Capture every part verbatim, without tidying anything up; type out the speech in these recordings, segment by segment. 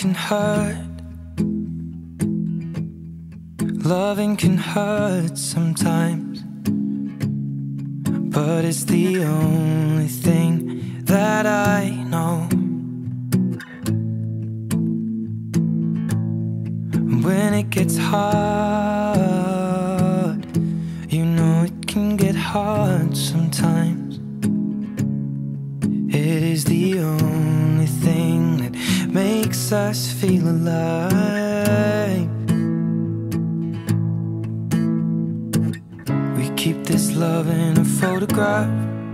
can hurt. Loving can hurt sometimes, but it's the only thing that I know. When it gets hard, you know it can get hard sometimes. It is the only thing that makes us feel alive. We keep this love in a photograph.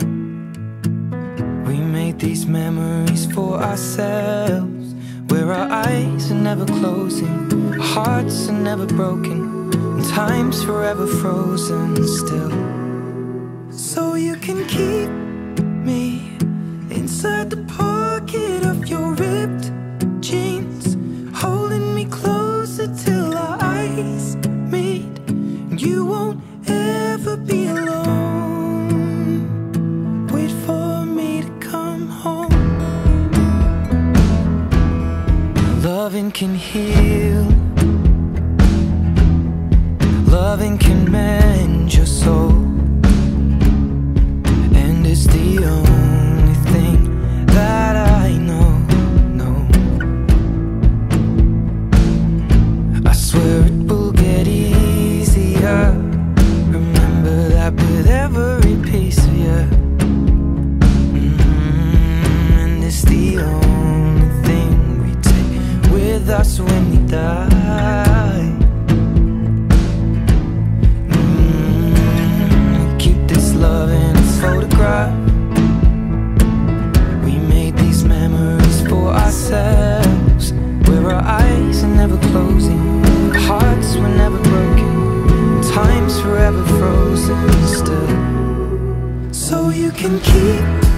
We made these memories for ourselves, where our eyes are never closing, our hearts are never broken, and time's forever frozen still. So you can keep me inside the pocket of your ripped jeans, holding me closer till our eyes meet, and you won't ever be alone. Wait for me to come home. Loving can heal, loving can mend your soul, and it's the only thing that I know, no. I swear it will get easier. Remember that with every piece of you. Mm-hmm. And it's the only thing we take with us when we die. Mm-hmm. Keep this love in a photograph. We made these memories for ourselves, where our eyes are never closing, our hearts were never broken, time's forever frozen still. So you can keep